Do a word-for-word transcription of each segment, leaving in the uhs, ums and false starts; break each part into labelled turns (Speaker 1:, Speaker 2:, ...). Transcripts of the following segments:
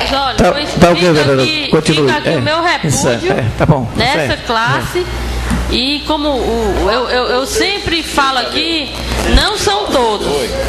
Speaker 1: Mas olha,
Speaker 2: tá,
Speaker 1: pois
Speaker 2: tá
Speaker 1: fica,
Speaker 2: okay,
Speaker 1: aqui,
Speaker 2: continue.
Speaker 1: fica aqui
Speaker 2: é,
Speaker 1: o meu repúdio
Speaker 2: é, tá bom,
Speaker 1: nessa
Speaker 2: é,
Speaker 1: classe. É. E como o, eu, eu, eu sempre falo aqui, não são todos,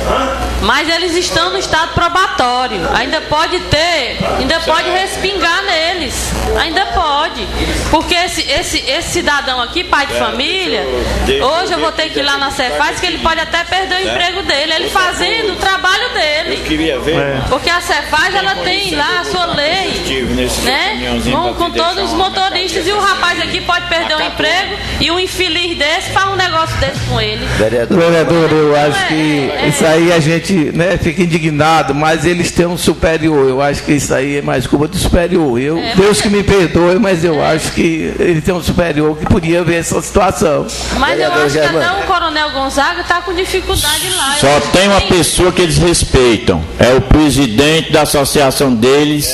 Speaker 1: mas eles estão no estado probatório. Ainda pode ter, ainda pode respingar neles, ainda pode. Porque esse, esse, esse cidadão aqui, pai de família, hoje eu vou ter que ir lá na Cefaz, que ele pode até perder o emprego dele, ele fazendo o trabalho dele. Porque a Cefaz, ela tem lá a sua lei, né? Com, com todos os motoristas, e o rapaz aqui pode perder o emprego. E um infeliz desse faz um negócio desse com ele.
Speaker 2: Vereador, Vereador eu acho é, que é, isso aí a gente, né, fica indignado, mas eles têm um superior. Eu acho que isso aí é mais culpa do superior. Eu, é, Deus que me perdoe, mas eu é. acho que ele tem um superior que podia ver essa situação.
Speaker 1: Mas Vereador, eu acho que até o Coronel Gonzaga está com dificuldade lá.
Speaker 3: Só tem uma pessoa que eles respeitam. É o presidente da associação deles,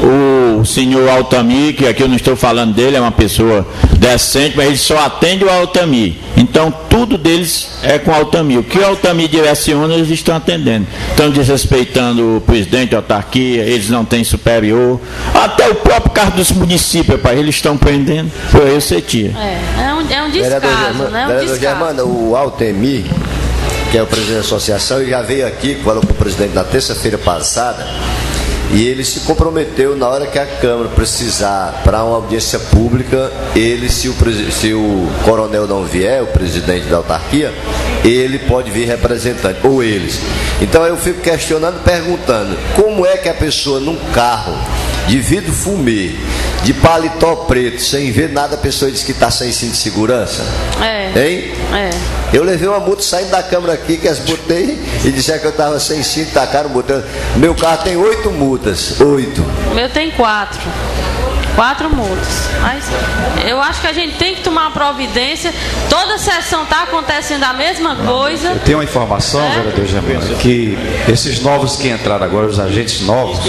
Speaker 3: o senhor Altamir, que aqui eu não estou falando dele, é uma pessoa decente, mas ele só atende o Altamir. Então tudo deles é com o Altamir. O que o Altamir direciona, eles estão atendendo. Estão desrespeitando o presidente da autarquia, eles não têm superior. Até o próprio cargo dos municípios, pai, eles estão prendendo. Foi eu, você tia.
Speaker 1: É, é um, é um descaso,
Speaker 4: Vereador,
Speaker 1: né? Um
Speaker 4: Vereador
Speaker 1: descaso.
Speaker 4: Germano, o Altamir, que é o presidente da associação, ele já veio aqui, falou com o presidente na terça-feira passada. E ele se comprometeu, na hora que a Câmara precisar para uma audiência pública, ele, se o, se o coronel não vier, o presidente da autarquia, ele pode vir representante, ou eles. Então eu fico questionando, perguntando, como é que a pessoa num carro de vidro fumê, de paletó preto, sem ver nada, a pessoa diz que está sem cinto de segurança?
Speaker 1: É.
Speaker 4: Hein?
Speaker 1: É.
Speaker 4: Eu levei uma multa saindo da Câmara aqui, que as botei e disseram que eu estava sem cinto, tacaram, botando. Meu carro tem oito multas. Oito.
Speaker 1: O meu tem quatro. Quatro multas. Mas eu acho que a gente tem que tomar uma providência. Toda sessão está acontecendo a mesma coisa.
Speaker 5: Eu tenho uma informação, é? vereador Germano, que esses novos que entraram agora, os agentes novos,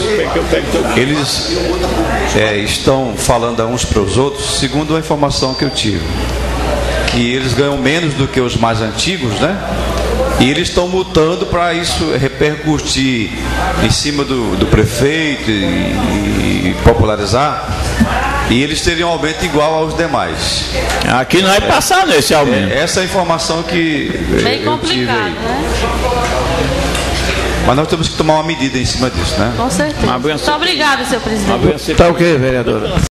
Speaker 5: eles é, estão falando uns para os outros, segundo a informação que eu tive, que eles ganham menos do que os mais antigos, né? E eles estão multando para isso repercutir em cima do, do prefeito e, e popularizar. E eles teriam um aumento igual aos demais.
Speaker 3: Aqui não vai passar nesse aumento.
Speaker 5: É, essa é a informação que
Speaker 1: bem
Speaker 5: eu
Speaker 1: complicado,
Speaker 5: tive aí.
Speaker 1: Né?
Speaker 5: Mas nós temos que tomar uma medida em cima disso, né?
Speaker 1: Com certeza. Muito obrigado, senhor presidente.
Speaker 2: Tá ok, vereadora.